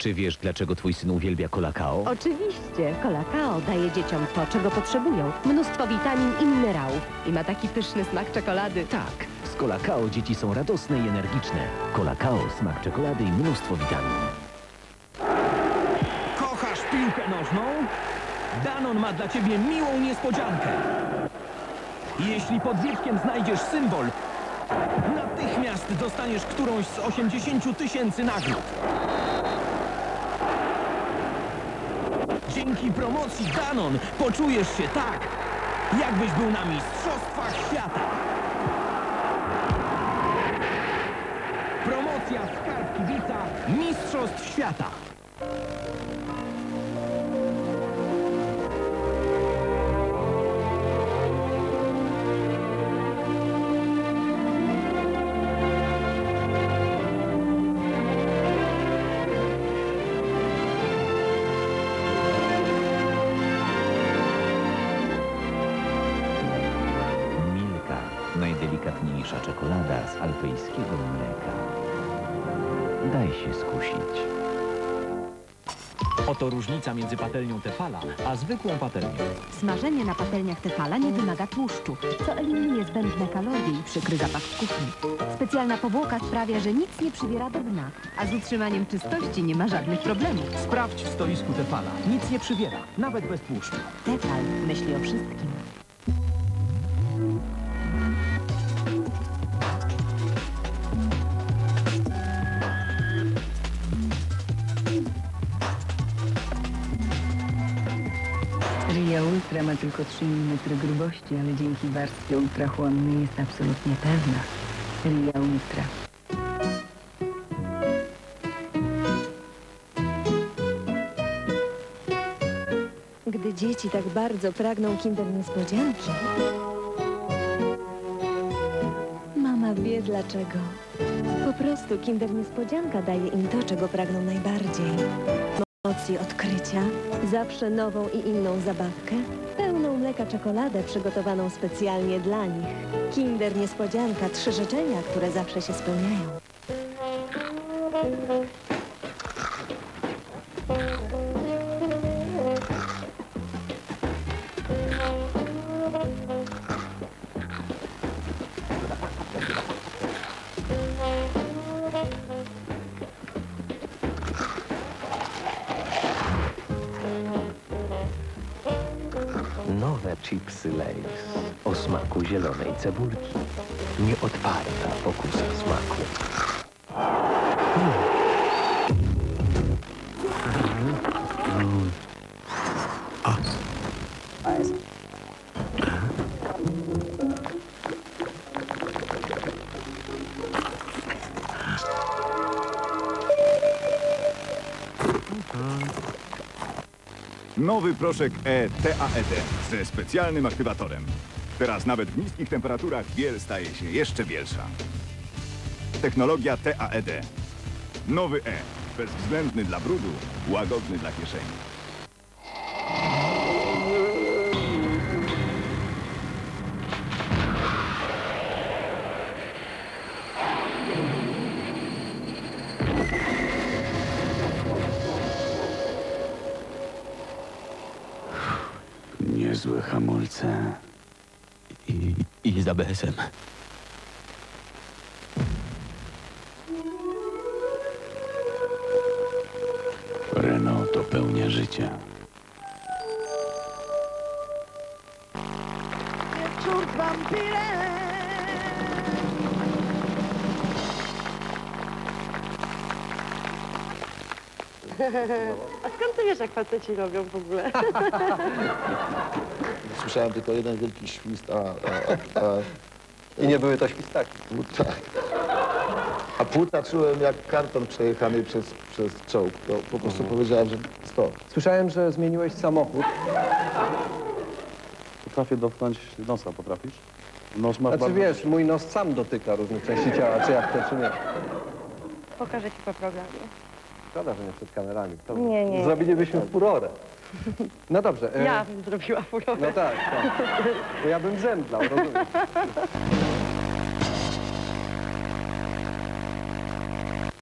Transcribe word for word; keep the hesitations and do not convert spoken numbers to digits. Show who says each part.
Speaker 1: Czy wiesz, dlaczego twój syn uwielbia Colacao?
Speaker 2: Oczywiście. Colacao daje dzieciom to, czego potrzebują. Mnóstwo witamin i minerałów. I ma taki pyszny smak czekolady.
Speaker 1: Tak, z Colacao dzieci są radosne i energiczne. Colacao, smak czekolady i mnóstwo witamin.
Speaker 3: Kochasz piłkę nożną? Danon ma dla ciebie miłą niespodziankę. Jeśli pod wieczkiem znajdziesz symbol, natychmiast dostaniesz którąś z osiemdziesięciu tysięcy nagród. Dzięki promocji Danon poczujesz się tak, jakbyś był na mistrzostwach świata. Promocja Skarb Kibica Mistrzostw Świata.
Speaker 1: Najdelikatniejsza czekolada z alpejskiego mleka. Daj się skusić.
Speaker 3: Oto różnica między patelnią Tefala a zwykłą patelnią.
Speaker 2: Smażenie na patelniach Tefala nie wymaga tłuszczu, co eliminuje zbędne kalorie i przykry zapach w kuchni. Specjalna powłoka sprawia, że nic nie przybiera do dna, a z utrzymaniem czystości nie ma żadnych problemów.
Speaker 3: Sprawdź w stoisku Tefala. Nic nie przybiera, nawet bez tłuszczu.
Speaker 2: Tefal myśli o wszystkim.
Speaker 4: Ria Ultra ma tylko trzy milimetry grubości, ale dzięki warstwie ultrachłonnej jest absolutnie pewna. Ria Ultra.
Speaker 2: Gdy dzieci tak bardzo pragną Kinder Niespodzianki, mama wie dlaczego. Po prostu Kinder Niespodzianka daje im to, czego pragną najbardziej. Emocje odkrycia, zawsze nową i inną zabawkę, pełną mleka czekoladę przygotowaną specjalnie dla nich. Kinder Niespodzianka, trzy życzenia, które zawsze się spełniają.
Speaker 1: Nowe chipsy Lay's o smaku zielonej cebulki. Nieotwarta pokusa smaku. Mm. Mm. A.
Speaker 5: Nowy proszek E T A E D ze specjalnym aktywatorem. Teraz nawet w niskich temperaturach biel staje się jeszcze bielsza. Technologia T A E D. Nowy E. Bezwzględny dla brudu, łagodny dla kieszeni.
Speaker 6: Niezłe hamulce i, i z A B S-em. Renault to pełnia życia.
Speaker 2: Wieczór wampirem!
Speaker 7: A skąd ty wiesz, jak faceci robią w ogóle?
Speaker 8: Słyszałem tylko jeden wielki świst, a... a, a, a
Speaker 9: I nie były to świstaki.
Speaker 8: tak. A płuca czułem jak karton przejechany przez, przez czołg. To po prostu powiedziałem, że stop.
Speaker 9: Słyszałem, że zmieniłeś samochód.
Speaker 10: Potrafię dotknąć nosa, potrafisz? Nos masz
Speaker 9: Znaczy
Speaker 10: bardzo...
Speaker 9: wiesz, mój nos sam dotyka różnych części ciała, czy ja chcę, czy nie.
Speaker 7: Pokażę ci po programie.
Speaker 9: Szkoda, że nie przed kamerami. To
Speaker 7: Nie, nie.
Speaker 9: Zrobilibyśmy furorę. No dobrze. E...
Speaker 7: Ja bym zrobiła furorę.
Speaker 9: No tak, tak. Bo ja bym zemdlał, rozumiem.